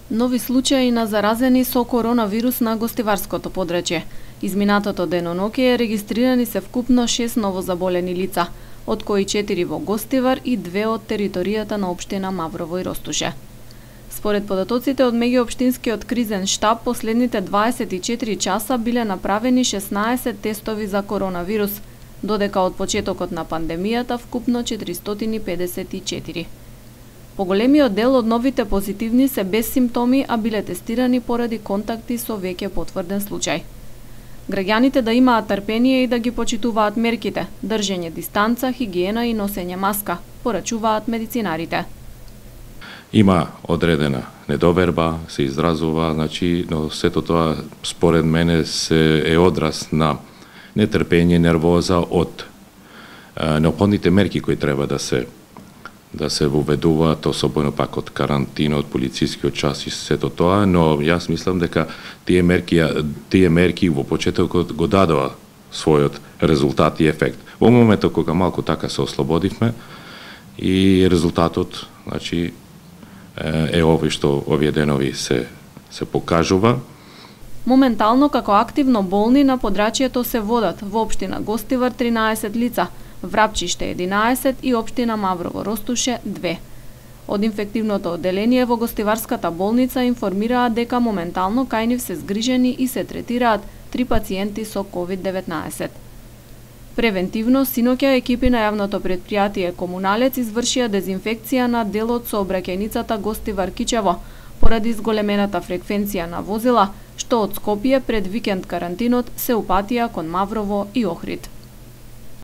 Нови случаи на заразени со коронавирус на гостиварското подречје. Изминатото деноноќе регистрирани се вкупно 6 новозаболени лица, од кои 4 во Гостивар и 2 од територијата на општина Маврово и Ростуше. Според податоците од меѓуопштинскиот кризен штаб, последните 24 часа биле направени 16 тестови за коронавирус, додека од почетокот на пандемијата вкупно 454. Поголемиот дел од новите позитивни се без симптоми, а биле тестирани поради контакти со веќе потврден случај. Граѓаните да имаат трпение и да ги почитуваат мерките, држење дистанца, хигиена и носење маска, порачуваат медицинарите. Има одредена недоверба, се изразува, но сето тоа според мене се е одраз на нетрпење, нервоза од неопходните мерки кои треба да се воведуваат, особено пак од карантина, од полицискиот час и сето тоа, но јас мислам дека тие мерки во почетокот го дадоа својот резултат и ефект. Во моментот кога малку така се ослободивме и резултатот, е овој што овие денови се покажува. Моментално како активно болни на подрачјето се водат во општина Гостивар 13 лица, Врапчиште 11 и општина Маврово Ростуше 2. Од инфективното одделение во Гостиварската болница информираат дека моментално кај нив се згрижени и се третираат 3 пациенти со COVID-19. Превентивно, синоќа екипи на јавното претпријатие Комуналец извршија дезинфекција на делот со обраќајницата Гостивар-Кичево, поради зголемената фреквенција на возила, што од Скопје пред викенд карантинот се упатија кон Маврово и Охрид.